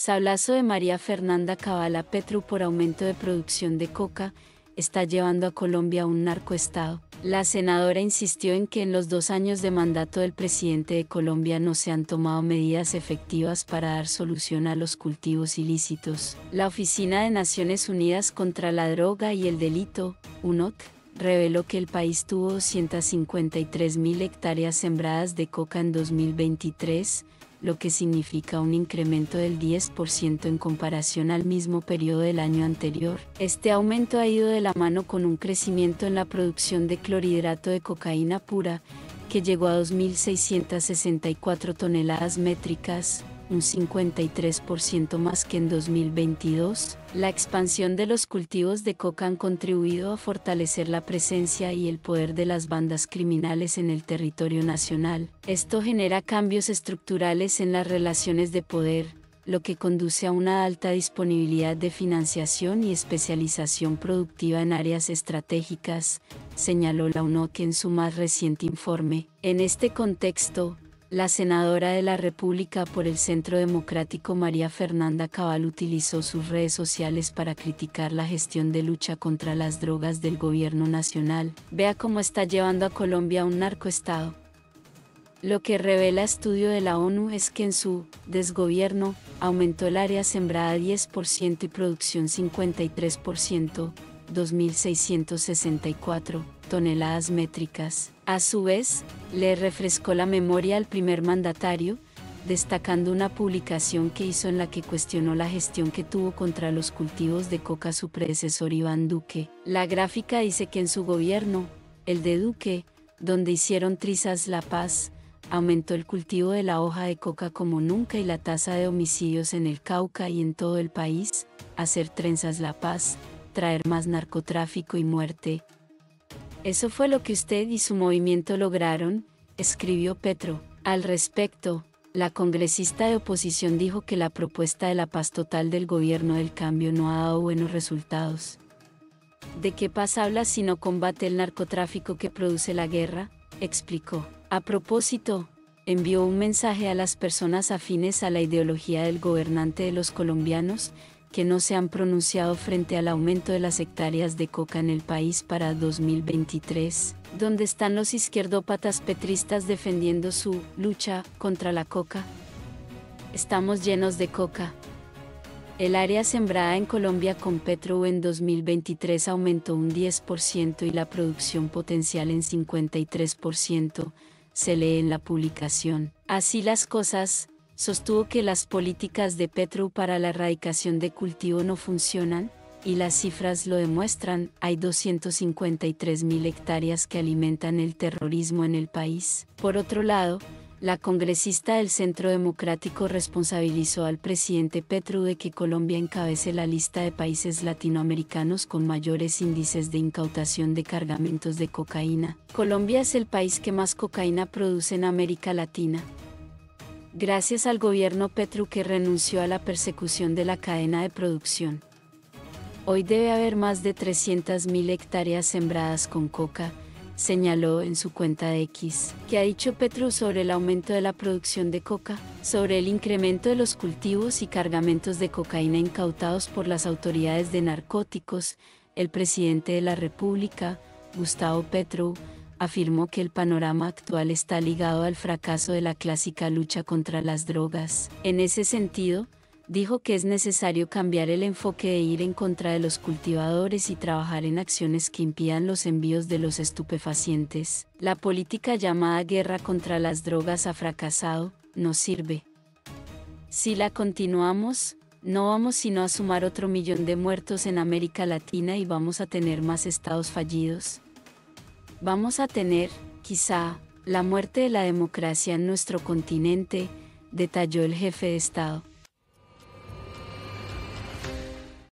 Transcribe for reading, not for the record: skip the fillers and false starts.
Sablazo de María Fernanda Cabal a Petro por aumento de producción de coca, está llevando a Colombia a un narcoestado. La senadora insistió en que en los 2 años de mandato del presidente de Colombia no se han tomado medidas efectivas para dar solución a los cultivos ilícitos. La Oficina de Naciones Unidas contra la Droga y el Delito, UNODC, reveló que el país tuvo 253.000 hectáreas sembradas de coca en 2023, lo que significa un incremento del 10% en comparación al mismo periodo del año anterior. Este aumento ha ido de la mano con un crecimiento en la producción de clorhidrato de cocaína pura, que llegó a 2.664 toneladas métricas, un 53% más que en 2022. La expansión de los cultivos de coca han contribuido a fortalecer la presencia y el poder de las bandas criminales en el territorio nacional. Esto genera cambios estructurales en las relaciones de poder, lo que conduce a una alta disponibilidad de financiación y especialización productiva en áreas estratégicas, señaló la UNODC en su más reciente informe. En este contexto, la senadora de la República por el Centro Democrático María Fernanda Cabal utilizó sus redes sociales para criticar la gestión de lucha contra las drogas del gobierno nacional. Vea cómo está llevando a Colombia a un narcoestado. Lo que revela estudio de la ONU es que en su desgobierno aumentó el área sembrada 10% y producción 53%, 2.664 toneladas métricas. A su vez, le refrescó la memoria al primer mandatario, destacando una publicación que hizo en la que cuestionó la gestión que tuvo contra los cultivos de coca su predecesor Iván Duque. La gráfica dice que en su gobierno, el de Duque, donde hicieron trizas La Paz, aumentó el cultivo de la hoja de coca como nunca y la tasa de homicidios en el Cauca y en todo el país, hacer trenzas La Paz, traer más narcotráfico y muerte. Eso fue lo que usted y su movimiento lograron, escribió Petro. Al respecto, la congresista de oposición dijo que la propuesta de la paz total del gobierno del cambio no ha dado buenos resultados. ¿De qué paz habla si no combate el narcotráfico que produce la guerra?, explicó. A propósito, envió un mensaje a las personas afines a la ideología del gobernante de los colombianos, que no se han pronunciado frente al aumento de las hectáreas de coca en el país para 2023. ¿Dónde están los izquierdópatas petristas defendiendo su lucha contra la coca? Estamos llenos de coca. El área sembrada en Colombia con Petro en 2023 aumentó un 10% y la producción potencial en 53%, se lee en la publicación. Así las cosas, sostuvo que las políticas de Petro para la erradicación de cultivo no funcionan, y las cifras lo demuestran. Hay 253.000 hectáreas que alimentan el terrorismo en el país. Por otro lado, la congresista del Centro Democrático responsabilizó al presidente Petro de que Colombia encabece la lista de países latinoamericanos con mayores índices de incautación de cargamentos de cocaína. Colombia es el país que más cocaína produce en América Latina, gracias al gobierno Petro que renunció a la persecución de la cadena de producción. Hoy debe haber más de 300.000 hectáreas sembradas con coca, señaló en su cuenta de X. ¿Qué ha dicho Petro sobre el aumento de la producción de coca? Sobre el incremento de los cultivos y cargamentos de cocaína incautados por las autoridades de narcóticos, el presidente de la República, Gustavo Petro, afirmó que el panorama actual está ligado al fracaso de la clásica lucha contra las drogas. En ese sentido, dijo que es necesario cambiar el enfoque de ir en contra de los cultivadores y trabajar en acciones que impidan los envíos de los estupefacientes. La política llamada guerra contra las drogas ha fracasado, no sirve. Si la continuamos, no vamos sino a sumar otro 1.000.000 de muertos en América Latina y vamos a tener más estados fallidos. Vamos a tener, quizá, la muerte de la democracia en nuestro continente, detalló el jefe de Estado.